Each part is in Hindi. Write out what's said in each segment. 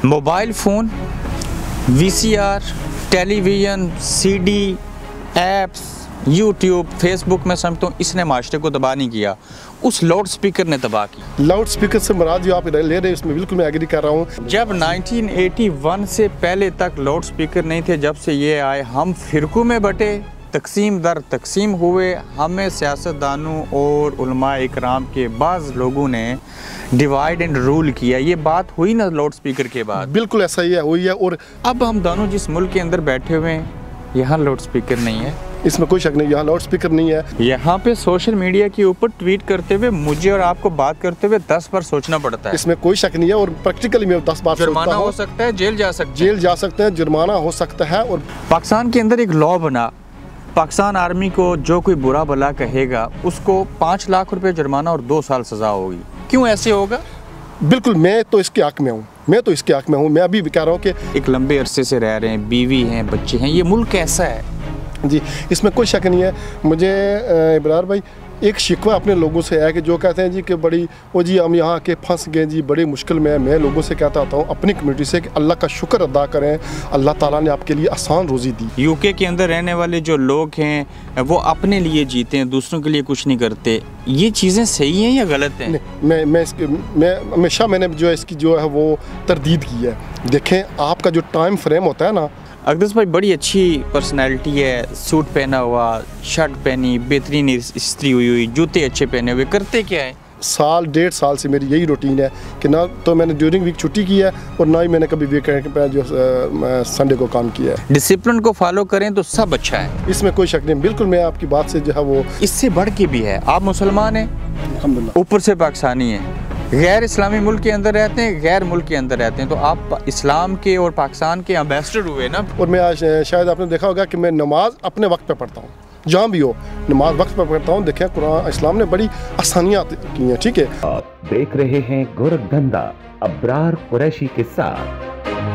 Mobile phone, VCR, television, CD, apps, YouTube, Facebook में समझता हूँ इसने माशरे को तबाह नहीं किया, उस लाउड स्पीकर ने तबाह की। लाउड स्पीकर से मुराद जो आप ले रहे हैं उसमें बिल्कुल मैं एग्री कर रहा हूँ। जब 1981 से पहले तक लाउड स्पीकर नहीं थे, जब से ये आए हम फ़िरक़ों में बटे, तकसीम दर तकसीम हुए, हमें सियासतदानों और उलमा इकराम के बाज़ लोगों ने डिवाइड एंड रूल किया। ये बात हुई ना लाउड स्पीकर के बाद? बिल्कुल ऐसा ही है, हुई है। और अब हम दोनों जिस मुल्क के अंदर बैठे हुए हैं, यहाँ लाउड स्पीकर नहीं है, इसमें कोई शक नहीं, यहाँ लाउड स्पीकर नहीं है। यहाँ पे सोशल मीडिया के ऊपर ट्वीट करते हुए मुझे और आपको बात करते हुए 10 बार सोचना पड़ता है। इसमें कोई शक नहीं है। और प्रैक्टिकली मैं 10 बार जुर्माना हो सकता है, जेल जा सकते हैं, जुर्माना हो सकता है। और पाकिस्तान के अंदर एक लॉ बना, पाकिस्तान आर्मी को जो कोई बुरा भला कहेगा उसको 5 लाख रुपए जुर्माना और 2 साल सज़ा होगी। क्यों ऐसे होगा? बिल्कुल, मैं तो इसके हक में हूँ, मैं अभी भी कह रहा हूँ कि एक लंबे अरसे से रह रहे हैं, बीवी हैं, बच्चे हैं, ये मुल्क कैसा है जी, इसमें कोई शक नहीं है। मुझे अबरार भाई एक शिकवा अपने लोगों से है कि जो कहते हैं जी कि बड़ी ओ जी हम यहाँ के फंस गए जी, बड़ी मुश्किल में है। मैं लोगों से कहता हूँ अपनी कम्युनिटी से कि अल्लाह का शुक्र अदा करें, अल्लाह ताला ने आपके लिए आसान रोज़ी दी। यूके के अंदर रहने वाले जो लोग हैं वो अपने लिए जीते हैं, दूसरों के लिए कुछ नहीं करते, ये चीज़ें सही हैं या गलत हैं? मैं हमेशा मैंने जो है इसकी जो है वो तरदीद की है। देखें, आपका जो टाइम फ्रेम होता है ना, अकदस भाई बड़ी अच्छी पर्सनैलिटी है, सूट पहना हुआ, शर्ट पहनी, बेहतरीन इस्त्री हुई, जूते अच्छे पहने हुए, करते क्या है? 1.5 साल से मेरी यही रूटीन है कि ना तो मैंने ड्यूरिंग वीक छुट्टी की है और ना ही मैंने कभी वीकेंड पे जो संडे को काम किया है। डिसिप्लिन को फॉलो करें तो सब अच्छा है, इसमें कोई शक नहीं। बिल्कुल, मैं आपकी बात से जो है वो इससे बढ़ के भी है। आप मुसलमान हैं, अल्हम्दुलिल्लाह, ऊपर से पाकिस्तानी हैं, गैर इस्लामी मुल्क के अंदर रहते हैं, गैर मुल्क के अंदर रहते हैं, तो आप इस्लाम के और पाकिस्तान के एम्बेसडर हुए ना। और मैं आज शायद आपने देखा होगा कि मैं नमाज अपने वक्त पे पढ़ता हूँ, जहाँ भी हो नमाज वक्त पे पढ़ता हूँ। देखें, कुरान इस्लाम ने बड़ी आसानियाँ की हैं, ठीक है। आप देख रहे हैं गोरख धंधा अब्रार कुरैशी के साथ।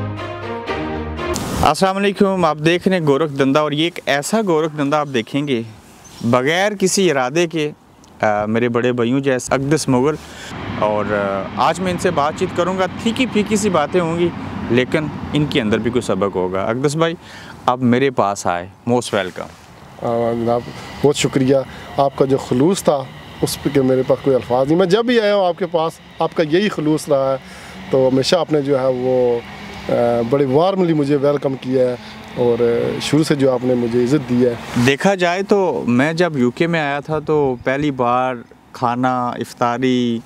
अस्सलाम वालेकुम, आप देख रहे हैं गोरख धंधा, और ये एक ऐसा गोरख धंधा आप देखेंगे बगैर किसी इरादे के। मेरे बड़े भाइयों जैसे अकदस मुगल, और आज मैं इनसे बातचीत करूंगा, फीकी फीकी सी बातें होंगी लेकिन इनके अंदर भी कुछ सबक होगा। अकदस भाई, आप मेरे पास आए, मोस्ट वेलकम। जनाब, बहुत शुक्रिया। आपका जो खलूस था उस पर मेरे पास कोई अल्फाज नहीं। मैं जब भी आया हूँ आपके पास, आपका यही खलूस रहा है, तो हमेशा आपने जो है वो बड़े वार्मली मुझे वेलकम किया है और शुरू से जो आपने मुझे इज़्ज़त दी है। देखा जाए तो मैं जब यूके में आया था तो पहली बार खाना, इफ्तारी,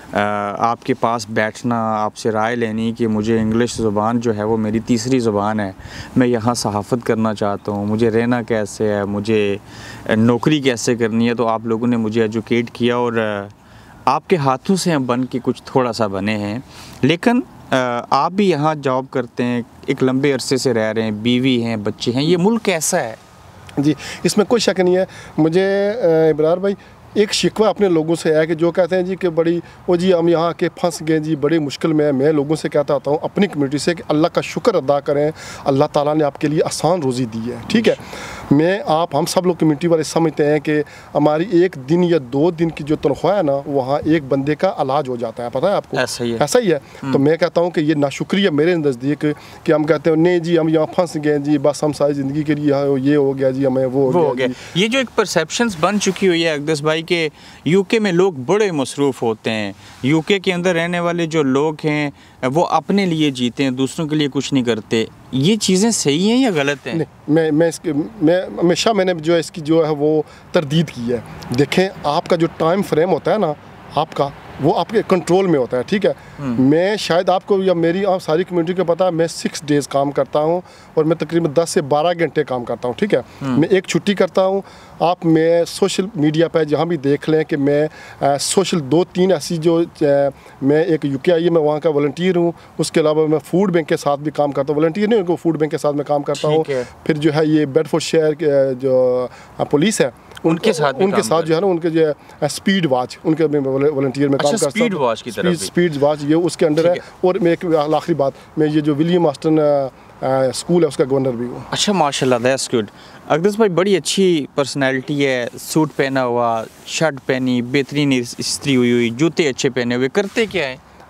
आपके पास बैठना, आपसे राय लेनी कि मुझे इंग्लिश ज़ुबान जो है वो मेरी तीसरी ज़ुबान है, मैं यहाँ सहाफ़त करना चाहता हूँ, मुझे रहना कैसे है, मुझे नौकरी कैसे करनी है, तो आप लोगों ने मुझे एजुकेट किया और आपके हाथों से हम बन के कुछ थोड़ा सा बने हैं। लेकिन आप भी यहाँ जॉब करते हैं, एक लंबे अरसे से रह रहे हैं, बीवी हैं, बच्चे हैं, ये मुल्क कैसा है? जी, इसमें कोई शक नहीं है। मुझे अबरार भाई एक शिकवा अपने लोगों से है कि जो कहते हैं जी कि बड़ी ओ जी हम यहाँ के फंस गए जी, बड़ी मुश्किल में है। मैं लोगों से कहता हूँ अपनी कम्युनिटी से कि अल्लाह का शुक्र अदा करें, अल्लाह ताला ने आपके लिए आसान रोज़ी दी है, ठीक है। हम सब लोग कम्युनिटी वाले समझते हैं कि हमारी 1 दिन या 2 दिन की जो तनख्वाह है ना, वहाँ एक बंदे का इलाज हो जाता है, पता है आपको? ऐसा ही है। तो मैं कहता हूँ कि ये नाशुक्रिया मेरे नज़दीक कि हम कहते हैं नहीं जी हम यहाँ फंस गए जी, बस हम सारी ज़िंदगी के लिए यहाँ ये हो गया जी, हमें वो हो गया। ये जो एक परसेप्शंस बन चुकी हुई है अकदस भाई के यूके में लोग बड़े मसरूफ़ होते हैं, यूके के अंदर रहने वाले जो लोग हैं वो अपने लिए जीते हैं, दूसरों के लिए कुछ नहीं करते, ये चीज़ें सही हैं या गलत हैं? मैं हमेशा मैंने जो है इसकी जो है वो तरदीद की है। देखें, आपका जो टाइम फ्रेम होता है ना, आपका वो आपके कंट्रोल में होता है, ठीक है। मैं शायद आपको या मेरी आप सारी कम्युनिटी को पता है, मैं 6 डेज़ काम करता हूँ और मैं तकरीबन 10 से 12 घंटे काम करता हूँ, ठीक है। मैं एक छुट्टी करता हूँ। मैं सोशल मीडिया पर जहाँ भी देख लें कि मैं सोशल 2-3 ऐसी जो मैं एक UKI मैं वहाँ का वॉलंटियर हूँ, उसके अलावा मैं फूड बैंक के साथ भी काम करता हूँ। वॉलंटियर नहीं हूँ, फूड बैंक के साथ मैं काम करता हूँ। फिर जो है ये बेडफोर्ड शहर के जो पुलिस है उनके साथ जो है ना, उनके जो है स्पीड वॉच, उनके वॉलंटियर में काम करता हूँ। स्पीड वॉच ये उसके अंडर है। और मैं एक आखिरी बात, मैं ये जो विलियम आस्टन स्कूल है उसका गवर्नर भी हूँ। अच्छा, माशाल्लाह, दैट्स गुड। अकदस भाई बड़ी अच्छी पर्सनैलिटी है, सूट पहना हुआ, शर्ट पहनी, बेहतरीन इस्त्री हुई, जूते अच्छे पहने हुए, करते क्या है?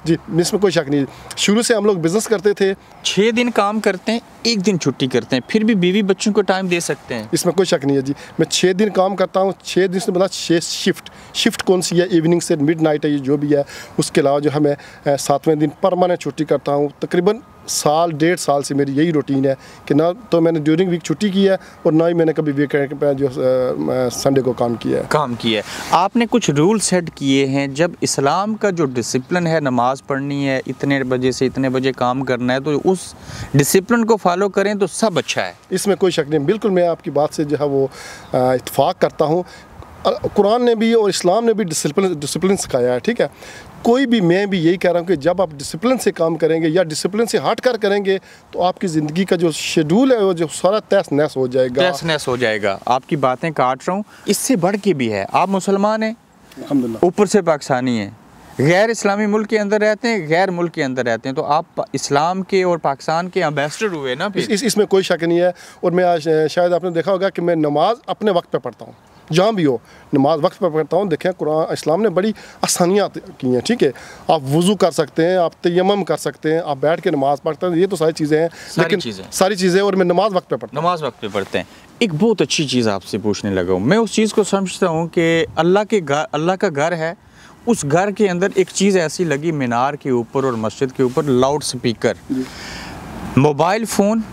जी, इसमें कोई शक नहीं। शुरू से हम लोग बिज़नेस करते थे, 6 दिन काम करते हैं, 1 दिन छुट्टी करते हैं, फिर भी बीवी बच्चों को टाइम दे सकते हैं। इसमें कोई शक नहीं है जी। मैं 6 दिन काम करता हूँ, 6 दिन से मतलब 6 शिफ्ट कौन सी है, इवनिंग से मिडनाइट है, ये जो भी है। उसके अलावा जो है मैं 7वें दिन परमानेंट छुट्टी करता हूँ। तकरीबन 1.5 साल से मेरी यही रूटीन है कि ना तो मैंने ड्यूरिंग वीक छुट्टी की है और ना ही मैंने कभी वीकेंड पे जो संडे को काम किया है। आपने कुछ रूल सेट किए हैं, जब इस्लाम का जो डिसिप्लिन है, नमाज पढ़नी है, इतने बजे से इतने बजे काम करना है, तो उस डिसिप्लिन को फॉलो करें तो सब अच्छा है। इसमें कोई शक नहीं, बिल्कुल मैं आपकी बात से जो है वो इत्तेफाक करता हूँ। कुरान ने भी और इस्लाम ने भी डिसिप्लिन सिखाया है, ठीक है। कोई भी, मैं भी यही कह रहा हूँ कि जब आप डिसिप्लिन से काम करेंगे या डिसिप्लिन से हट कर करेंगे तो आपकी ज़िंदगी का जो शेड्यूल है वो जो सारा तहस नहस हो जाएगा। आपकी बातें काट रहा हूँ, इससे बढ़ के भी है। आप मुसलमान हैं, अल्हम्दुलिल्लाह, ऊपर से पाकिस्तानी हैं, गैर इस्लामी मुल्क के अंदर रहते हैं, गैर मुल्क के अंदर रहते हैं, तो आप इस्लाम के और पाकिस्तान के एम्बेसडर हुए ना फिर। इसमें कोई शक नहीं है। और मैं आज शायद आपने देखा होगा कि मैं नमाज अपने वक्त पे पढ़ता हूँ, जहाँ भी हो नमाज वक्त पर पढ़ता हूँ। देखें, कुरान इस्लाम ने बड़ी आसानियाँ की हैं, ठीक है। आप वज़ू कर सकते हैं, आप तयम्मुम कर सकते हैं, आप बैठ के नमाज़ पढ़ते हैं, ये तो सारी चीज़ें हैं, लेकिन सारी चीज़ें और मैं नमाज वक्त पे पढ़ता हूँ। नमाज वक्त पे पढ़ते हैं। एक बहुत अच्छी चीज़ आपसे पूछने लगा हूँ, मैं उस चीज़ को समझता हूँ कि अल्लाह का घर है, उस घर के अंदर एक चीज़ ऐसी लगी मीनार के ऊपर और मस्जिद के ऊपर, loud speaker, mobile phone,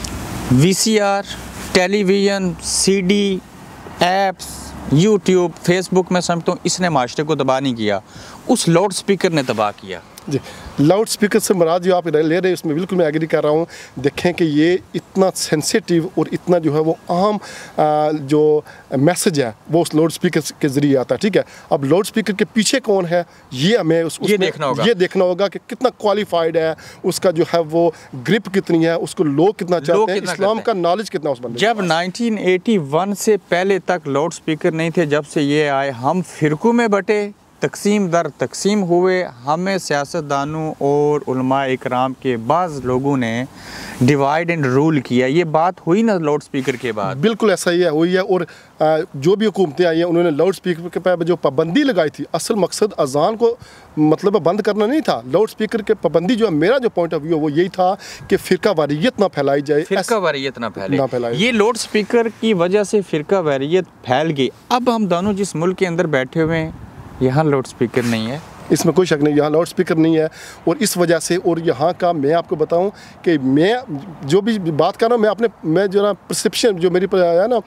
VCR, television, CD, apps, YouTube, Facebook, मैं समझता हूँ इसने माशरे को तबाह नहीं किया, उस लाउड स्पीकर ने तबाह किया। जी, लाउड स्पीकर से मुराद जो आप ले रहे हैं उसमें बिल्कुल मैं एग्री कर रहा हूँ। देखें कि ये इतना सेंसिटिव और इतना जो है वो आम जो मैसेज है वो उस लाउड स्पीकर के ज़रिए आता है, ठीक है। अब लाउड स्पीकर के पीछे कौन है ये हमें ये देखना होगा कि कितना क्वालिफाइड है, उसका जो है वो ग्रिप कितनी है, उसको लोग कितना चाहते हैं, इस्लाम का नॉलेज कितना उस बंदे। जब 1981 से पहले तक लाउड स्पीकर नहीं थे, जब से ये आए हम फ़िरक़ों में बटे, तकसीम दर तकसीम हुए, हमें सियासतदानों और उलमा इकराम के बाज़ लोगों ने डिवाइड एंड रूल किया। ये बात हुई ना लाउड स्पीकर के बाद? बिल्कुल ऐसा ही है, हुई है। और जो भी हुकूमतें आई हैं उन्होंने लाउड स्पीकर पे जो पाबंदी लगाई थी, असल मकसद अजान को मतलब बंद करना नहीं था। लाउड स्पीकर के पाबंदी जो है, मेरा जो पॉइंट ऑफ व्यू वो यही था कि फ़िरका वारियत ना फैलाई जाए, फ़िरका वारियत ना फैलाए। ये लाउड स्पीकर की वजह से फ़िरका वारियत फैल गई। अब हम दोनों जिस मुल्क के अंदर बैठे हुए हैं, यहाँ लाउड स्पीकर नहीं है, इसमें कोई शक नहीं, यहाँ लाउड स्पीकर नहीं है। और इस वजह से, और यहाँ का मैं आपको बताऊँ कि मैं जो भी बात कर रहा हूँ, मैं जो ना परसेप्शन जो मेरी है ना,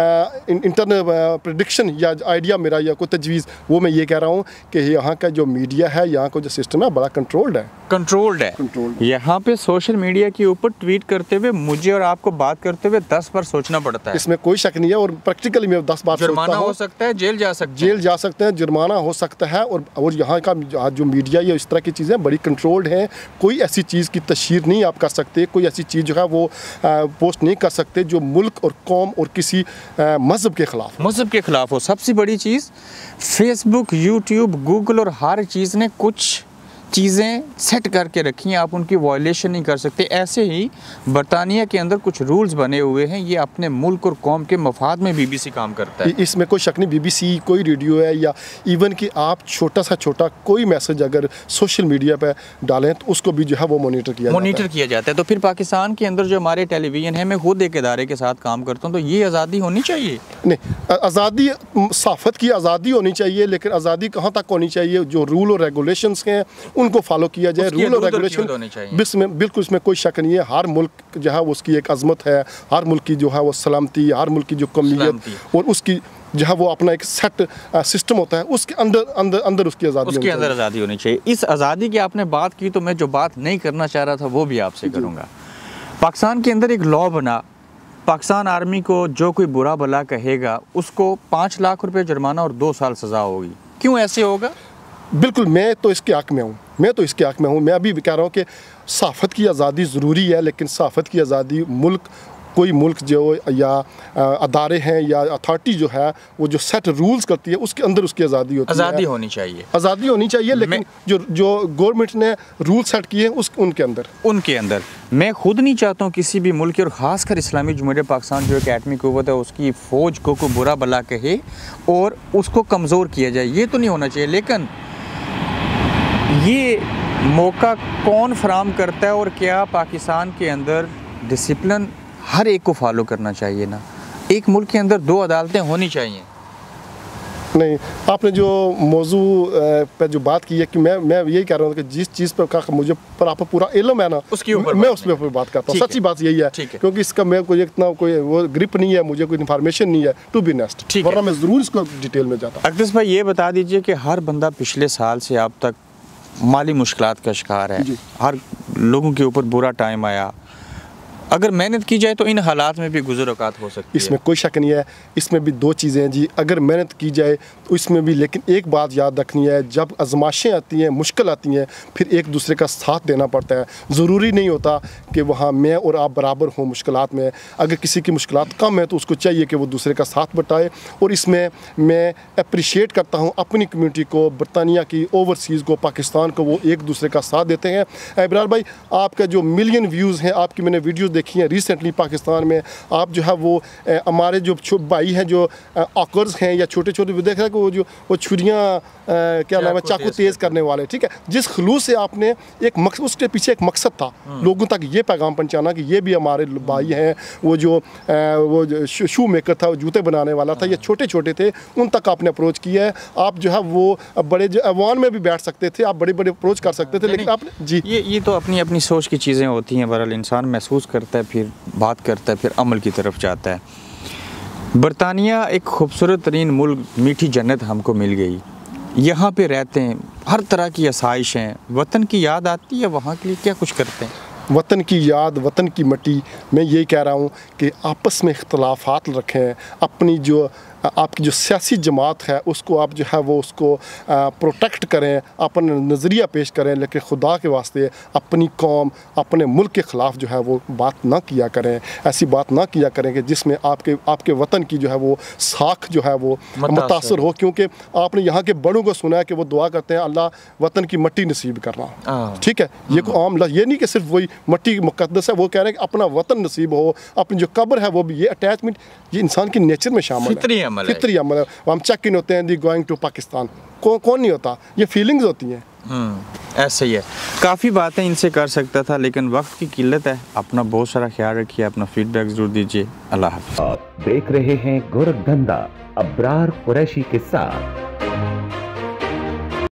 इंटरनल प्रेडिक्शन या आइडिया मेरा या कोई तजवीज़, वो मैं ये कह रहा हूँ कि यहाँ का जो मीडिया है, यहाँ का जो सिस्टम है बड़ा कंट्रोल्ड है। यहाँ पे सोशल मीडिया के ऊपर ट्वीट करते हुए मुझे और आपको बात करते हुए 10 बार सोचना पड़ता है। इसमें कोई शक नहीं है। और प्रैक्टिकली मैं 10 बार जुर्माना हो सकता है, जेल जा सकते हैं, जुर्माना हो सकता है। और यहाँ का जो मीडिया या इस तरह की चीज़ें बड़ी कंट्रोल्ड हैं। कोई ऐसी चीज़ की तशहीर नहीं आप कर सकते, कोई ऐसी चीज़ जो है वो पोस्ट नहीं कर सकते जो मुल्क और कौम और किसी मज़हब के ख़िलाफ़ हो। सबसे बड़ी चीज़, फेसबुक, यूट्यूब, गूगल और हर चीज़ ने कुछ चीज़ें सेट करके रखी हैं, आप उनकी वायलेशन नहीं कर सकते। ऐसे ही बरतानिया के अंदर कुछ रूल्स बने हुए हैं, ये अपने मुल्क और कौम के मफाद में BBC काम करता है। इसमें कोई शक नहीं, BBC कोई रेडियो है या इवन कि आप छोटा सा छोटा कोई मैसेज अगर सोशल मीडिया पे डालें तो उसको भी जो है वो मॉनिटर किया जाता है। तो फिर पाकिस्तान के अंदर जो हमारे टेलीविज़न है, मैं खुद एक इदारे के साथ काम करता हूँ, तो ये आज़ादी होनी चाहिए। नहीं, आज़ादी, सहाफ़त की आज़ादी होनी चाहिए, लेकिन आज़ादी कहाँ तक होनी चाहिए? जो रूल और रेगुलेशंस हैं उनको फॉलो किया जाए। रूल और रेगुलेशन बिल्कुल, इसमें कोई शक नहीं है। हर मुल्क जो है उसकी एक अजमत है, हर मुल्क की जो है वो सलामती, हर मुल्क की जो कौमियत और उसकी जो है वो अपना एक सेट सिस्टम होता है, उसके अंदर उसकी आज़ादी होनी चाहिए। इस आज़ादी की आपने बात की, तो मैं जो बात नहीं करना चाह रहा था वो भी आपसे करूँगा। पाकिस्तान के अंदर एक लॉ बना, पाकिस्तान आर्मी को जो कोई बुरा भला कहेगा उसको 5 लाख रुपए जुर्माना और 2 साल सज़ा होगी। क्यों ऐसे होगा? बिल्कुल, मैं तो इसके हक़ में हूँ। मैं अभी भी कह रहा हूँ कि सहाफ़त की आज़ादी ज़रूरी है, लेकिन सहाफ़त की आज़ादी कोई मुल्क जो या अदारे हैं या अथॉरिटी जो है वो जो सेट रूल्स करती है उसके अंदर उसकी आज़ादी होनी चाहिए। लेकिन जो गवर्नमेंट ने रूल सेट किए हैं उनके अंदर मैं खुद नहीं चाहता हूँ किसी भी मुल्क और ख़ासकर इस्लामी जमहूरियत पाकिस्तान जो एक एटमी क़ुव्वत है उसकी फ़ौज को कोई बुरा भला कहे और उसको कमज़ोर किया जाए, ये तो नहीं होना चाहिए। लेकिन ये موقع کون فراہم کرتا ہے اور کیا پاکستان کے اندر ڈسپلن ہر ایک کو فالو کرنا چاہیے نا؟ ایک ملک کے اندر 2 عدالتیں ہونی چاہیے. نہیں، آپ نے جو موضوع پہ جو بات کی ہے کہ میں یہی کہہ رہا ہوں کہ جس چیز پہ مجھے پر آپ کو پورا علم ہے نا، میں اس پہ بات کرتا ہوں. سچی بات یہی ہے کیونکہ اس کا میں کوئی اتنا کوئی وہ گرپ نہیں ہے، مجھے کوئی انفارمیشن نہیں ہے ٹو بی نیسٹ، ورنہ میں ضرور اس کو ڈیٹیل میں جاتا. اقدس بھائی یہ بتا دیجئے کہ ہر بندہ پچھلے سال سے اب تک مالی مشکلات کا شکار ہے، ہر لوگوں کے اوپر برا ٹائم آیا. اگر محنت کی جائے تو ان حالات میں بھی گزر اوقات ہو سکتی ہے. اس میں کوئی شک نہیں ہے. اس میں بھی 2 چیزیں ہیں جی. اگر محنت کی جائے تو اس میں بھی، لیکن ایک بات یاد رکھنی ہے، جب آزمائشیں آتی ہیں، مشکل آتی ہیں، پھر ایک دوسرے کا ساتھ دینا پڑتا ہے. ضروری نہیں ہوتا کہ وہاں میں اور آپ برابر ہوں مشکلات میں. اگر کسی کی مشکلات کم ہے تو اس کو چاہیے کہ وہ دوسرے کا ساتھ بٹائے. اور اس میں میں اپریشیٹ کرتا ہوں اپنی کمیونٹی کو، برطانیہ کی، اوورسیز کو، پاکستان کو، وہ ایک دوسرے کا ساتھ دیتے ہیں. ابرار بھائی، آپ کا جو ملین ویوز ہیں، آپ کی میں نے ویڈیوز دیکھی ہیں ریسنٹلی پاکستان میں، آپ جو ہے وہ ہمارے جو بھائی ہیں جو آکرز ہیں یا چھوٹے چھوٹے، دیکھ رہے ہیں کہ وہ چھریاں کیا نام ہے، چاقو تیز کرنے والے، ٹھیک ہے، جس خلوص سے آپ نے ایک مقصد، اس کے پیچھے ایک مقصد تھا لوگوں تک یہ پیغام پہنچانا کہ یہ بھی ہمارے بھائی ہیں. وہ جو شو میکر تھا، وہ جوتے بنانے والا تھا، یہ چھوٹے چھوٹے تھے، ان تک آپ نے اپروچ کیا ہے. آپ جو ہے وہ بڑے جو ایوان میں بھی بیٹھ سکتے تھے، آپ بڑے بڑے اپروچ کر سکتے تھے، لیکن آپ نے یہ تو اپنی سوچ کی چیزیں ہوتی ہیں. بہرحال انسان محسوس کرتا ہے، پھر بات کرتا ہے، پھر عمل کی طرف جاتا ہے. برطانیہ ایک خوبصورت ترین ملک، میٹھی جنت ہم کو مل گئی. یہاں پہ رہتے ہیں، ہر طرح کی آسائش ہیں. وطن کی یاد آتی ہے، وہاں کے لیے کیا کچھ کرتے ہیں؟ وطن کی یاد، وطن کی مٹی. میں یہی کہہ رہا ہوں کہ آپس میں اختلافات رکھیں. اپنی جو آپ کی جو سیاسی جماعت ہے اس کو آپ جو ہے وہ اس کو پروٹیکٹ کریں، اپنا نظریہ پیش کریں، لیکن خدا کے واسطے اپنی قوم، اپنے ملک کے خلاف جو ہے وہ بات نہ کیا کریں. ایسی بات نہ کیا کریں کہ جس میں آپ کے وطن کی جو ہے وہ ساکھ جو ہے وہ متاثر ہو. کیونکہ آپ نے یہاں کے بڑوں کو سنا ہے کہ وہ دعا کرتے ہیں اللہ وطن کی مٹی نصیب کرنا. ٹھیک ہے، یہ کوئی عام لفظ یہ نہیں کہ صرف وہی مٹی مقدس ہے، وہ کہہ رہے ہیں کہ اپنا وطن نصیب ہو، اپنی جو قبر ہے وہ بھی. یہ اٹیچمنٹ یہ انسان کی نیچر میں شامل ہے، فطری عمل ہے. ہم چیک ان ہوتے ہیں دی گوئنگ ٹو پاکستان، کون نہیں ہوتا، یہ فیلنگز ہوتی ہیں. ایسا ہی ہے. کافی باتیں ان سے کر سکتا تھا لیکن وقت کی قلت ہے. اپنا بہت سارا خیال رکھیے، اپنا فیڈ بیک ضرور دیجیے. اللہ حافظ. آپ دیکھ رہے ہیں گورکھ دھندا ابرار قریشی کے ساتھ.